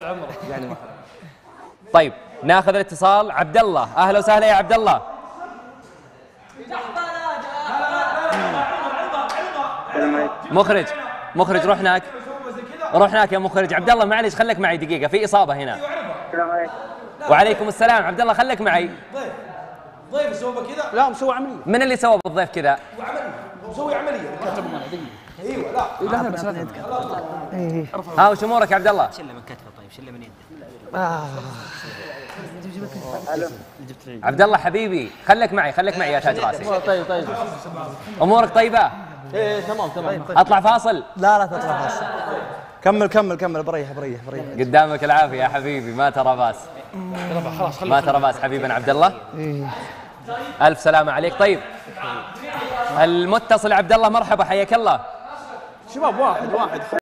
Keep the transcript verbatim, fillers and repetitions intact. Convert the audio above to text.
عمره يعني. طيب ناخذ الاتصال. عبد الله، اهلا وسهلا يا عبد الله. مخرج مخرج روح هناك، روح هناك يا مخرج. عبد الله معليش خليك معي دقيقة، في إصابة هنا. السلام عليكم. وعليكم السلام. عبد الله خليك معي. ضيف ضيف سوى كذا؟ لا مسوي عملية. من اللي سوى بالضيف كذا؟ هو عملية، هو مسوي عملية. كتبوا معي دقيقة. ايوه لا لا لا بس لا ايه ها وش امورك يا عبد الله؟ شله من كتفه. طيب شله من يده. آه. عبد الله حبيبي خليك معي، خليك معي يا تاج راسي. طيب طيب. امورك طيبة؟ ايه تمام تمام. اطلع فاصل؟ لا لا تطلع بس. كمل كمل كمل بريح بريح بريح. قدامك العافية يا حبيبي، ما ترى باس. خلاص ما ترى باس حبيبنا عبد الله. إيه. ألف سلامة عليك. طيب المتصل عبد الله مرحبا، حياك الله. شباب واحد واحد